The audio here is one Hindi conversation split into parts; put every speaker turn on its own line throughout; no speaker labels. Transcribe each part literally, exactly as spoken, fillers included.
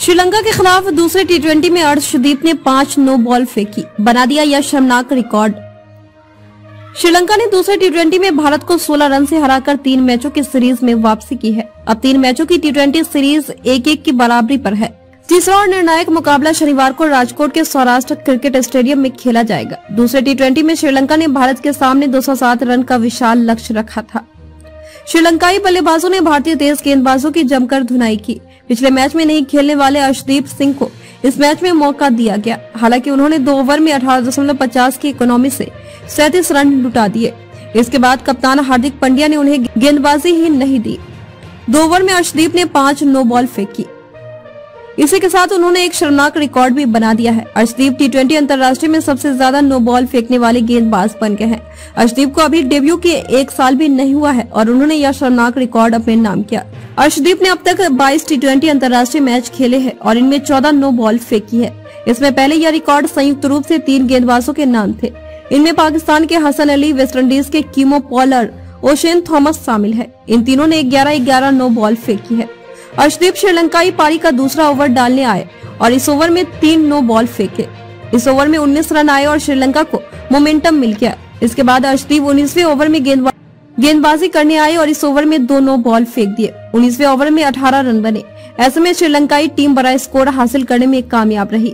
श्रीलंका के खिलाफ दूसरे टी ट्वेंटी में अर्शदीप ने पांच नो बॉल फेंकी, बना दिया यह शर्मनाक रिकॉर्ड। श्रीलंका ने दूसरे टी ट्वेंटी में भारत को सोलह रन से हराकर तीन मैचों की सीरीज में वापसी की है। अब तीन मैचों की टी ट्वेंटी सीरीज एक एक की बराबरी पर है। तीसरा और निर्णायक मुकाबला शनिवार को राजकोट के सौराष्ट्र क्रिकेट स्टेडियम में खेला जाएगा। दूसरे टी ट्वेंटी में श्रीलंका ने भारत के सामने दो सौ सात रन का विशाल लक्ष्य रखा था। श्रीलंकाई बल्लेबाजों ने भारतीय तेज गेंदबाजों की जमकर धुनाई की। पिछले मैच में नहीं खेलने वाले अर्शदीप सिंह को इस मैच में मौका दिया गया। हालांकि उन्होंने दो ओवर में अठारह दशमलव पचास की इकोनॉमी से सैंतीस रन लुटा दिए। इसके बाद कप्तान हार्दिक पांड्या ने उन्हें गेंदबाजी ही नहीं दी। दो ओवर में अर्शदीप ने पांच नो बॉल फेंकी। इसी के साथ उन्होंने एक शर्मनाक रिकॉर्ड भी बना दिया है। अर्शदीप टी ट्वेंटी अंतर्राष्ट्रीय में सबसे ज्यादा नो बॉल फेंकने वाले गेंदबाज बन गए हैं। अर्शदीप को अभी डेब्यू के एक साल भी नहीं हुआ है और उन्होंने यह शर्मनाक रिकॉर्ड अपने नाम किया। अर्शदीप ने अब तक बाईस टी ट्वेंटी अंतर्राष्ट्रीय मैच खेले हैं और इनमें चौदह नो बॉल फेंकी है। इसमें पहले यह रिकॉर्ड संयुक्त रूप से तीन गेंदबाजों के नाम थे। इनमें पाकिस्तान के हसन अली, वेस्टइंडीज के कीमो पॉलर, ओशेन थॉमस शामिल है। इन तीनों ने ग्यारह ग्यारह नो बॉल फेंकी है। अर्शदीप श्रीलंकाई पारी का दूसरा ओवर डालने आए और इस ओवर में तीन नो बॉल फेंके। इस ओवर में उन्नीस रन आए और श्रीलंका को मोमेंटम मिल गया। इसके बाद अर्शदीप उन्नीसवें ओवर में गेंदबा, गेंदबाजी करने आए और इस ओवर में दो नो बॉल फेंक दिए। उन्नीसवें ओवर में अठारह रन बने। ऐसे में श्रीलंकाई टीम बड़ा स्कोर हासिल करने में कामयाब रही।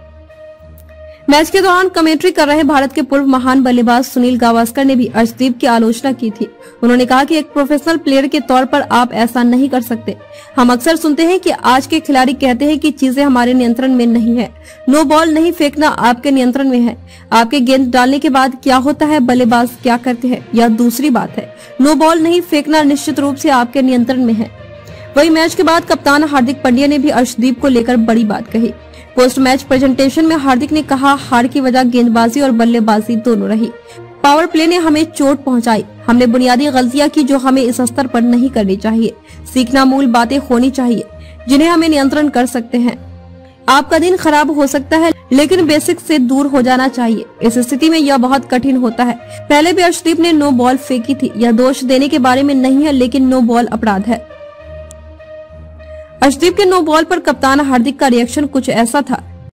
मैच के दौरान कमेंट्री कर रहे भारत के पूर्व महान बल्लेबाज सुनील गावस्कर ने भी अर्शदीप की आलोचना की थी। उन्होंने कहा कि एक प्रोफेशनल प्लेयर के तौर पर आप ऐसा नहीं कर सकते। हम अक्सर सुनते हैं कि आज के खिलाड़ी कहते हैं कि चीजें हमारे नियंत्रण में नहीं है। नो बॉल नहीं फेंकना आपके नियंत्रण में है। आपके गेंद डालने के बाद क्या होता है, बल्लेबाज क्या करते हैं, यह दूसरी बात है। नो बॉल नहीं फेंकना निश्चित रूप से आपके नियंत्रण में है। वही मैच के बाद कप्तान हार्दिक पांड्या ने भी अर्शदीप को लेकर बड़ी बात कही। पोस्ट मैच प्रेजेंटेशन में हार्दिक ने कहा, हार की वजह गेंदबाजी और बल्लेबाजी दोनों रही। पावर प्ले ने हमें चोट पहुंचाई। हमने बुनियादी गलतियां की जो हमें इस स्तर पर नहीं करनी चाहिए। सीखना मूल बातें होनी चाहिए जिन्हें हमें नियंत्रण कर सकते हैं। आपका दिन खराब हो सकता है लेकिन बेसिक से दूर हो जाना चाहिए। इस स्थिति में यह बहुत कठिन होता है। पहले भी अर्शदीप ने नो बॉल फेंकी थी। यह दोष देने के बारे में नहीं है लेकिन नो बॉल अपराध है। अर्शदीप के नो बॉल पर कप्तान हार्दिक का रिएक्शन कुछ ऐसा था